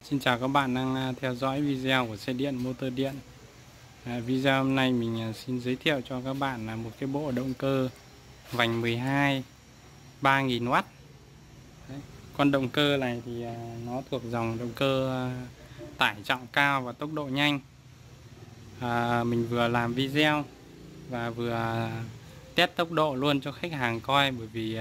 Xin chào các bạn đang theo dõi video của xe điện motor điện. Video hôm nay mình xin giới thiệu cho các bạn là một cái bộ động cơ vành 12 3000W. Con động cơ này thì nó thuộc dòng động cơ tải trọng cao và tốc độ nhanh. Mình vừa làm video và vừa test tốc độ luôn cho khách hàng coi, bởi vì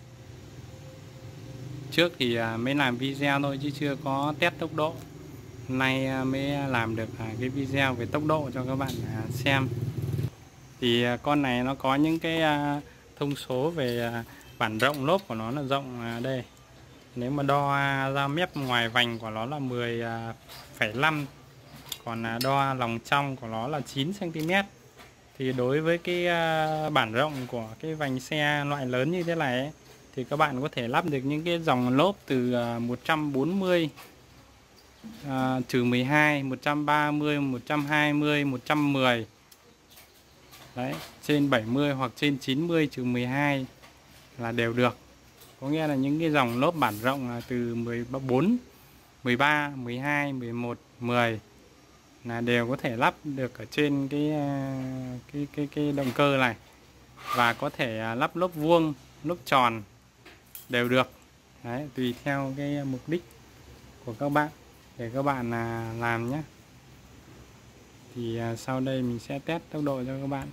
trước thì mới làm video thôi chứ chưa có test tốc độ. Nay mới làm được cái video về tốc độ cho các bạn xem. Thì con này nó có những cái thông số về bản rộng lốp của nó là rộng đây. Nếu mà đo ra mép ngoài vành của nó là 10,5, còn đo lòng trong của nó là 9 cm. Thì đối với cái bản rộng của cái vành xe loại lớn như thế này ấy, thì các bạn có thể lắp được những cái dòng lốp từ 140 trừ 12, 130, 120, 110. Đấy, trên 70 hoặc trên 90 trừ 12 là đều được. Có nghĩa là những cái dòng lốp bản rộng là từ 14, 13, 12, 11, 10 là đều có thể lắp được ở trên cái động cơ này. Và có thể lắp lốp vuông, lốp tròn đều được. Đấy, tùy theo cái mục đích của các bạn để các bạn làm nhé. Thì sau đây mình sẽ test tốc độ cho các bạn.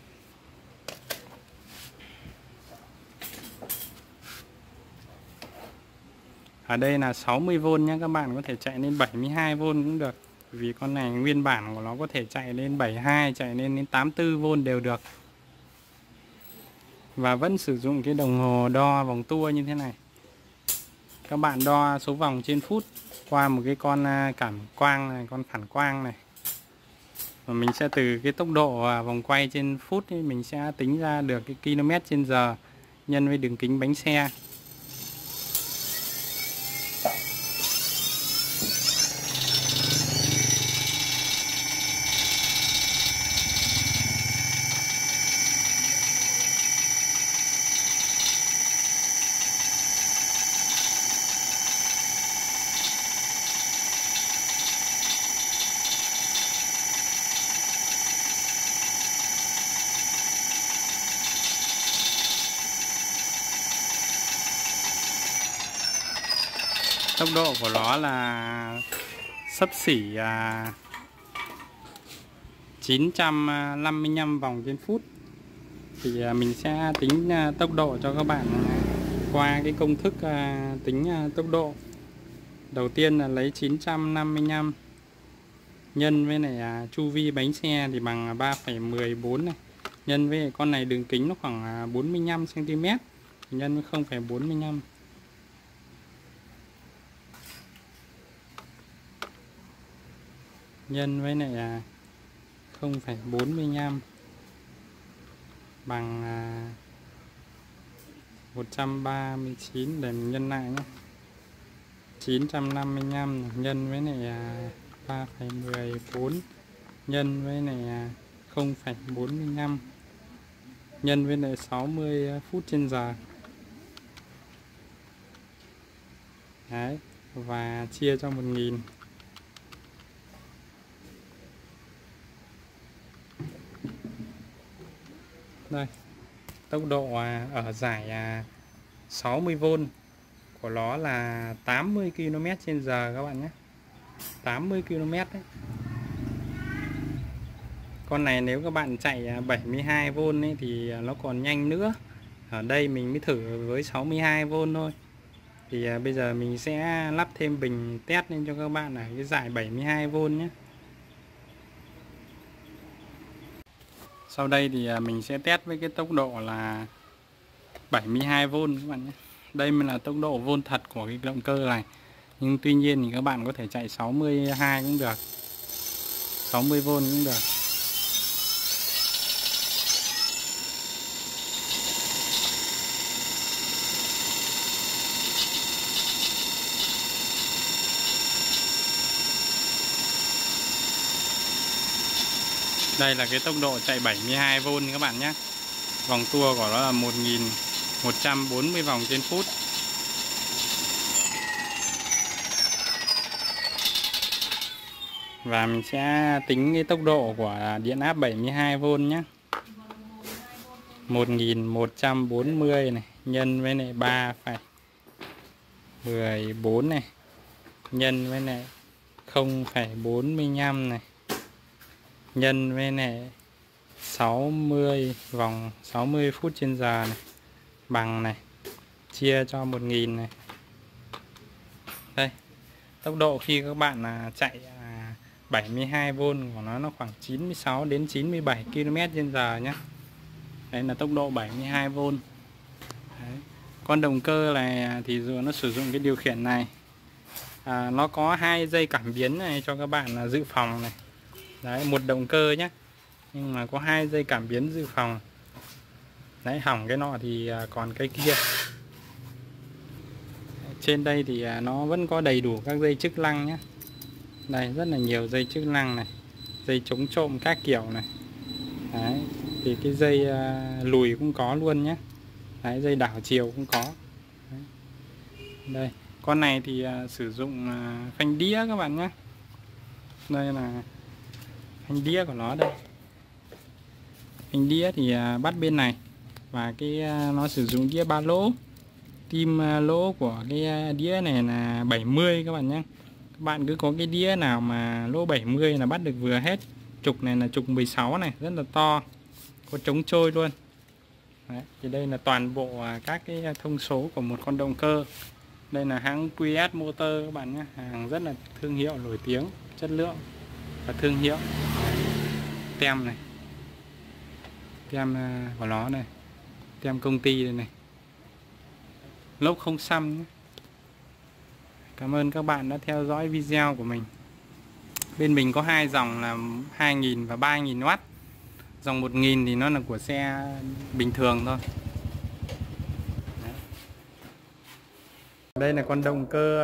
Ở đây là 60V nhé, các bạn có thể chạy lên 72V cũng được. Vì con này nguyên bản của nó có thể chạy lên 72, chạy lên 84V đều được. Và vẫn sử dụng cái đồng hồ đo vòng tua như thế này. Các bạn đo số vòng trên phút qua một cái con cảm quang này, con phản quang này. Và mình sẽ từ cái tốc độ vòng quay trên phút ấy, mình sẽ tính ra được cái km/h nhân với đường kính bánh xe. Tốc độ của nó là xấp xỉ 955 vòng trên phút. Thì mình sẽ tính tốc độ cho các bạn qua cái công thức tính tốc độ. Đầu tiên là lấy 955 nhân với này chu vi bánh xe thì bằng 3,14 này, nhân với con này đường kính nó khoảng 45 cm, nhân với 0,45. Nhân với lại 0,45 bằng 139, để mình nhân lại nhé. 955 nhân với lại 3,14 nhân với lại 0,45 nhân với lại 60 phút trên giờ. Đấy, và chia cho 1000. Đây, tốc độ ở giải 60V của nó là 80 km/h các bạn nhé. 80 km đấy. Con này nếu các bạn chạy 72V ấy, thì nó còn nhanh nữa. Ở đây mình mới thử với 62V thôi. Thì bây giờ mình sẽ lắp thêm bình test lên cho các bạn ở cái giải 72V nhé. Sau đây thì mình sẽ test với cái tốc độ là 72V các bạn nhé. Đây mới là tốc độ vôn thật của cái động cơ này. Nhưng tuy nhiên thì các bạn có thể chạy 62 cũng được, 60V cũng được. Đây là cái tốc độ chạy 72V các bạn nhé. Vòng tua của nó là 1140 vòng trên phút. Và mình sẽ tính cái tốc độ của điện áp 72V nhé. 1140 này nhân với lại 3,14 này nhân với lại 0,45 này nhân với lại 60 vòng 60 phút trên giờ này bằng này chia cho 1000 này. Đây, tốc độ khi các bạn chạy 72V của nó khoảng 96 đến 97 km/h nhé. Đây là tốc độ 72V. Đấy. Con động cơ này thì nó sử dụng cái điều khiển này. Nó có 2 dây cảm biến này cho các bạn dự phòng này. Đấy, một động cơ nhé. Nhưng mà có 2 dây cảm biến dự phòng. Đấy, hỏng cái nọ thì còn cái kia. Trên đây thì nó vẫn có đầy đủ các dây chức năng nhé. Đây, rất là nhiều dây chức năng này. Dây chống trộm các kiểu này. Đấy, thì cái dây lùi cũng có luôn nhé. Đấy, dây đảo chiều cũng có. Đấy. Đây, con này thì sử dụng phanh đĩa các bạn nhé. Đây là phanh đĩa của nó đây. Phanh đĩa thì bắt bên này. Và cái nó sử dụng đĩa 3 lỗ. Tim lỗ của cái đĩa này là 70 các bạn nhé. Các bạn cứ có cái đĩa nào mà lỗ 70 là bắt được vừa hết. Trục này là trục 16 này, rất là to. Có chống trôi luôn. Đấy, thì đây là toàn bộ các cái thông số của một con động cơ. Đây là hãng QS Motor các bạn nhé. Hàng rất là thương hiệu nổi tiếng, chất lượng và thương hiệu. Tem này. Tem của nó này. Tem công ty đây này. Lốp không xăm nhé. Cảm ơn các bạn đã theo dõi video của mình. Bên mình có 2 dòng là 2000 và 3000W. Dòng 1000 thì nó là của xe bình thường thôi. Đấy. Đây là con động cơ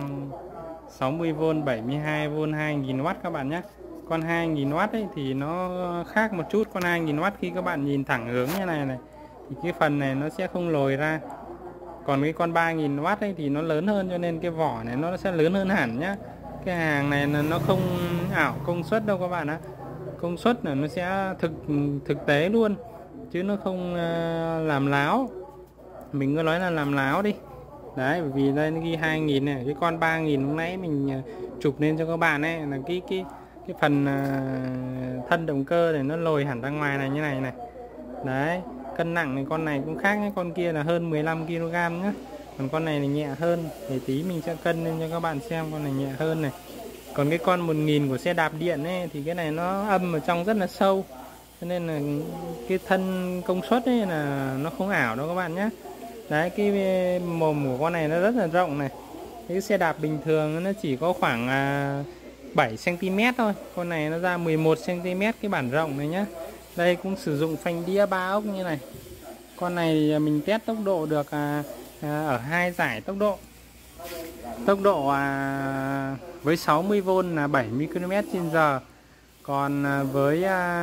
60V 72V 2000W các bạn nhé. Con 2000W ấy thì nó khác một chút. Con 2000W khi các bạn nhìn thẳng hướng như này này thì cái phần này nó sẽ không lồi ra. Còn cái con 3000W ấy thì nó lớn hơn, cho nên cái vỏ này nó sẽ lớn hơn hẳn nhá. Cái hàng này là nó không ảo công suất đâu các bạn ạ. Công suất là nó sẽ thực tế luôn, chứ nó không làm láo. Mình cứ nói là làm láo đi. Đấy, bởi vì đây nó ghi 2000 này, cái con 3000 lúc nãy mình chụp lên cho các bạn ấy là cái phần thân động cơ này nó lồi hẳn ra ngoài này như này này. Đấy, cân nặng này con này cũng khác nhé, con kia là hơn 15 kg nhé. Còn con này nhẹ hơn, thì tí mình sẽ cân lên cho các bạn xem, con này nhẹ hơn này. Còn cái con 1000 của xe đạp điện ấy thì cái này nó âm ở trong rất là sâu, cho nên là cái thân công suất ấy là nó không ảo đâu các bạn nhé. Đấy, cái mồm của con này nó rất là rộng này. Cái xe đạp bình thường nó chỉ có khoảng 7 cm thôi, con này nó ra 11 cm cái bản rộng này nhá. Đây cũng sử dụng phanh đĩa 3 ốc như này. Con này mình test tốc độ được ở 2 giải tốc độ. Tốc độ với 60V là 70 km/h. Còn với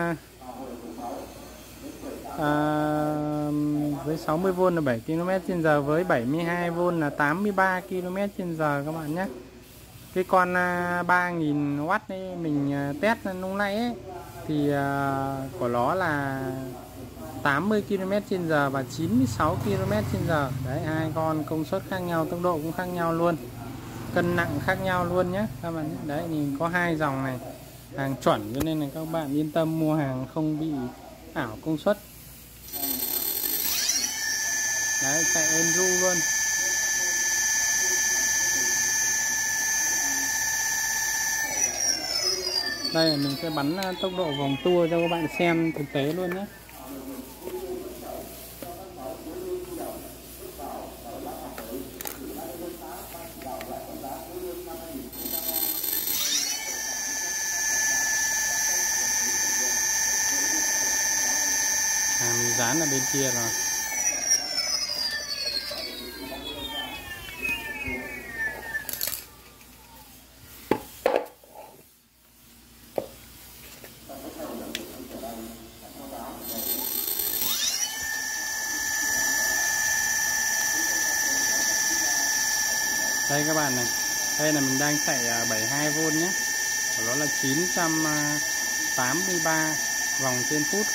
60V là 7 km/h, với 72V là 83 km/h các bạn nhé. Cái con 3000W ấy mình test lúc nãy ấy, thì của nó là 80 km/h và 96 km/h. Đấy, hai con công suất khác nhau, tốc độ cũng khác nhau luôn, cân nặng khác nhau luôn nhé các bạn nhé. Đấy, thì có 2 dòng này, hàng chuẩn, cho nên là các bạn yên tâm mua hàng không bị ảo công suất. Đấy, chạy êm ru luôn. Đây mình sẽ bắn tốc độ vòng tua cho các bạn xem thực tế luôn nhé. Mình dán ở bên kia rồi. Đây các bạn này, đây là mình đang chạy 72V nhé. của nó là 983 vòng trên phút.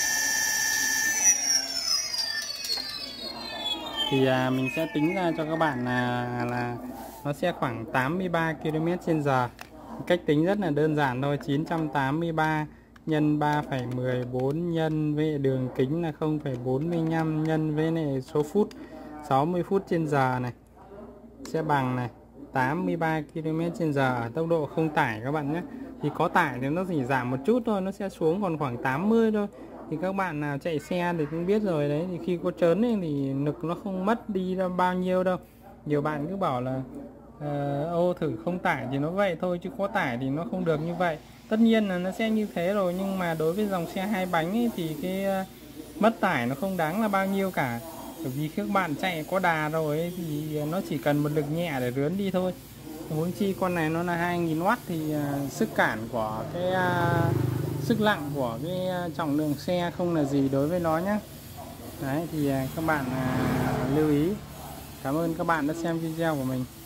Thì mình sẽ tính ra cho các bạn là nó sẽ khoảng 83 km/h. Cách tính rất là đơn giản thôi, 983 nhân 3,14 nhân với đường kính là 0,45 nhân với này số phút 60 phút trên giờ này sẽ bằng này 83 km/h ở tốc độ không tải các bạn nhé. Thì có tải thì nó chỉ giảm một chút thôi, nó sẽ xuống còn khoảng 80 thôi. Thì các bạn nào chạy xe thì cũng biết rồi đấy, thì khi có trớn ấy, thì lực nó không mất đi đâu bao nhiêu đâu. Nhiều bạn cứ bảo là ô thử không tải thì nó vậy thôi, chứ có tải thì nó không được như vậy. Tất nhiên là nó sẽ như thế rồi, nhưng mà đối với dòng xe hai bánh ấy, thì cái mất tải nó không đáng là bao nhiêu cả. Bởi vì các bạn chạy có đà rồi ấy, thì nó chỉ cần một lực nhẹ để rướn đi thôi. Huống chi con này nó là 2000W thì sức cản của cái sức nặng của cái trọng lượng xe không là gì đối với nó nhé. Đấy thì các bạn lưu ý. Cảm ơn các bạn đã xem video của mình.